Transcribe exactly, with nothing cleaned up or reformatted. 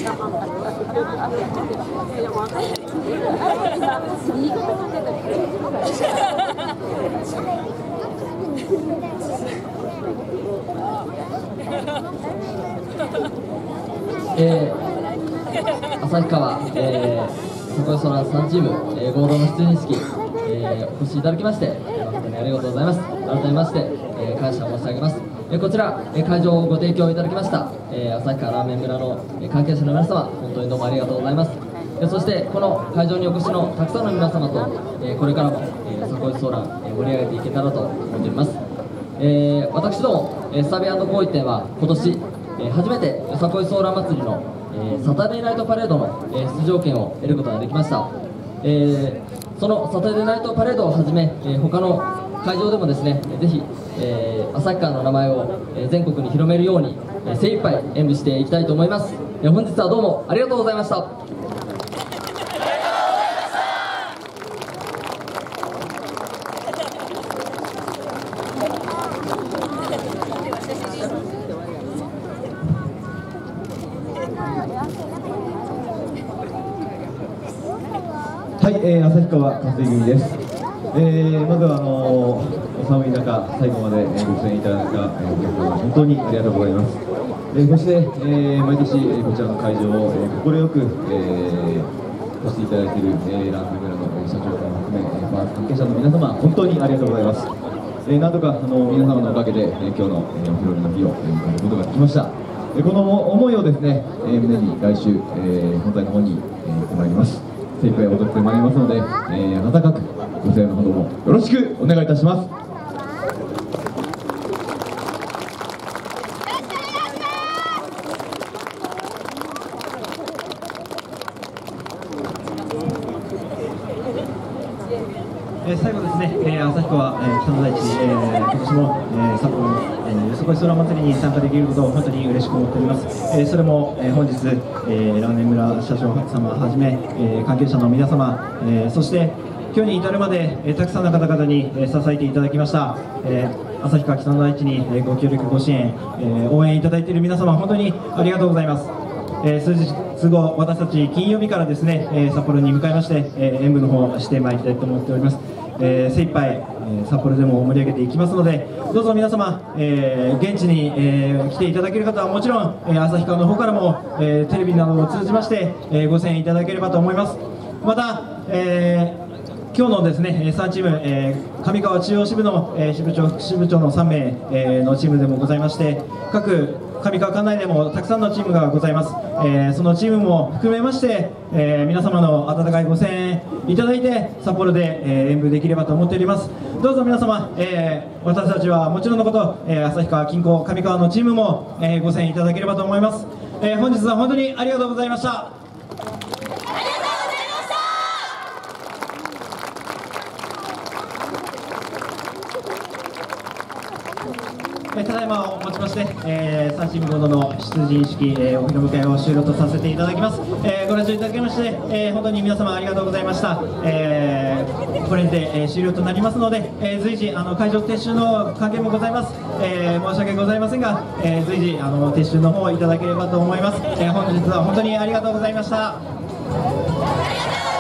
えー、旭川、えー、そこそらさんチーム、えー、合同の出演式、えー、お越しいただきまして、本当にありがとうございます。改めまして、えー、感謝申し上げます。えー、こちら、えー、会場をご提供いただきました、えー、旭川ラーメン村の、えー、関係者の皆様、本当にどうもありがとうございます。えー、そしてこの会場にお越しのたくさんの皆様と、えー、これからも、えー、サコイソーラン、えー、盛り上げていけたらと思っております。えー、私ども、えー、スタビ&公益店は今年、えー、初めてよさこいソーラン祭りの、えー、サタデーナイトパレードの、えー、出場権を得ることができました。えー、そのサタデーナイトパレードをはじめ、えー、他の会場でもですね、ぜひ、えー、旭川の名前を、えー、全国に広めるように、えー、精一杯演舞していきたいと思います。えー、本日はどうもありがとうございました。 はい、えー、旭川活水組です。えー、まずはあのー、お寒い中、最後までご出演いただいた、えー、お客様、本当にありがとうございます。えー、そして、えー、毎年、えー、こちらの会場を快、えー、く、えー、していただいている、えー、ランド村の社長さんを含め、えー、バー関係者の皆様、本当にありがとうございます。えー、なんとかあの皆様のおかげで、えー、今日の、えー、お披露目の日を迎えることができました。えー、この思いをですね、えー、胸に来週、えー、本体の方に、えー、行ってまいります。精一杯踊ってまいりますので、えー、温かくご声援のほどもよろしくお願いいたします。 えー、最後ですね、えー、旭川、えー、北の大地、えー、今年も、えー、札幌の、えー、よさこいソーラン祭りに参加できることを本当に嬉しく思っております。えー、それも、えー、本日、えー、ラーメン村社長様はじめ、えー、関係者の皆様、えー、そして今日に至るまで、えー、たくさんの方々に、えー、支えていただきました、えー、旭川北の大地に、えー、ご協力ご支援、えー、応援いただいている皆様、本当にありがとうございます。えー、数日後、私たち金曜日からですね、えー、札幌に向かいまして、えー、演舞の方してまいりたいと思っております。えー、精一杯、えー、札幌でも盛り上げていきますので、どうぞ皆様、えー、現地に、えー、来ていただける方はもちろん、えー、旭川の方からも、えー、テレビなどを通じまして、えー、ご声援いただければと思います。また、えー今日のですねさんチーム、えー、上川中央支部の、えー、支部長、副支部長のさんめい、えー、のチームでもございまして、各上川管内でもたくさんのチームがございます。えー、そのチームも含めまして、えー、皆様の温かいご声援いただいて、札幌で、えー、演舞できればと思っております。どうぞ皆様、えー、私たちはもちろんのこと、えー、旭川近郊上川のチームも、えー、ご声援いただければと思います。えー、本日は本当にありがとうございました。ただいまをもちまして、えー、さんチーム合同の出陣式、えー、お披露目会を終了とさせていただきます。えー、ご来場いただきまして、えー、本当に皆様ありがとうございました。えー、これにて、えー、終了となりますので、えー、随時あの会場撤収の関係もございます。えー、申し訳ございませんが、えー、随時あの撤収の方をいただければと思います。えー、本日は本当にありがとうございました。